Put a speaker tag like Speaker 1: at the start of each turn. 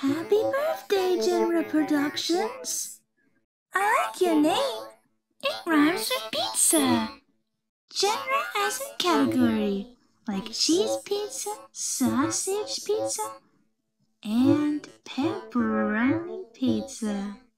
Speaker 1: Happy birthday, Genre Productions! I like your name. It rhymes with pizza. Genre as a category, like cheese pizza, sausage pizza, and pepperoni pizza.